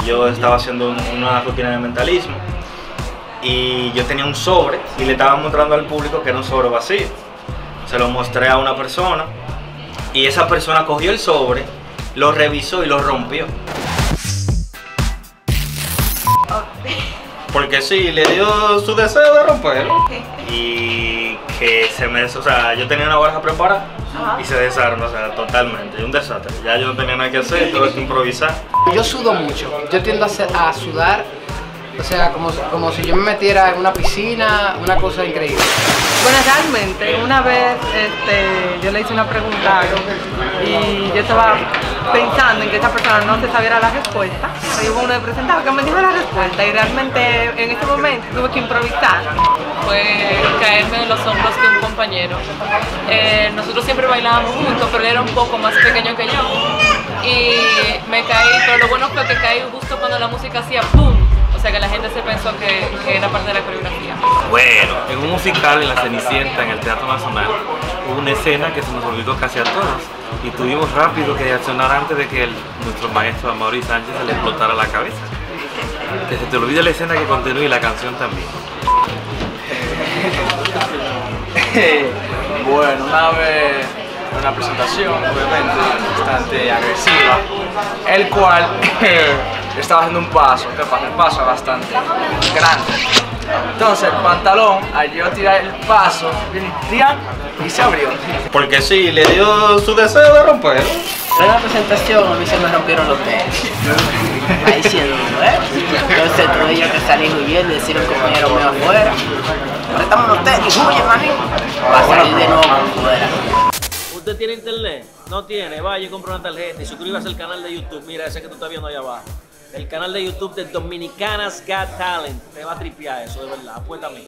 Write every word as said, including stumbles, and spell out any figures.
yo estaba haciendo un, una rutina de mentalismo y yo tenía un sobre y le estaba mostrando al público que era un sobre vacío. Se lo mostré a una persona y esa persona cogió el sobre, lo revisó y lo rompió. Porque sí, le dio su deseo de romperlo. Y que se me... O sea, yo tenía una baraja preparada. Ajá. Y se desarma, o sea, totalmente. Un desastre. Ya yo no tenía nada que hacer, tuve que improvisar. Yo sudo mucho. Yo tiendo a, hacer, a sudar, o sea, como, como si yo me metiera en una piscina, una cosa increíble. Bueno, realmente, una vez este, yo le hice una pregunta y yo estaba pensando en que esa persona no se sabiera la respuesta. Y hubo uno de presentado que me dijo la respuesta y realmente en ese momento tuve que improvisar. Fue caerme en los hombros de un compañero. Eh, nosotros siempre bailábamos juntos, pero él era un poco más pequeño que yo. Y me caí, pero lo bueno fue que caí justo cuando la música hacía ¡pum! O sea que la gente se pensó que, que era parte de la coreografía. Bueno, en un musical en La Cenicienta, en el Teatro Nacional, hubo una escena que se nos olvidó casi a todos y tuvimos rápido que reaccionar antes de que el, nuestro maestro Amaury Sánchez se le explotara la cabeza. Que se te olvide la escena, que continúe y la canción también. Bueno, una vez una presentación, obviamente, bastante agresiva, el cual estaba haciendo un paso, ¿qué pasa? El paso es bastante grande. Entonces el pantalón, al yo tirar el paso, y se abrió. Porque sí, le dio su deseo de romperlo. En la presentación a mí se me rompieron los tenis. Ahí siendo, ¿eh? Entonces tuve yo que salir huyendo y decir a un compañero mío afuera: préstame los tenis, huye, manín. Va a salir de nuevo por fuera. ¿Usted tiene internet? No tiene, vaya y compra una tarjeta y suscríbase al canal de YouTube. Mira ese que tú estás viendo ahí abajo. El canal de YouTube de Dominicanas Got Talent. Te va a tripear eso, de verdad, apuéstame.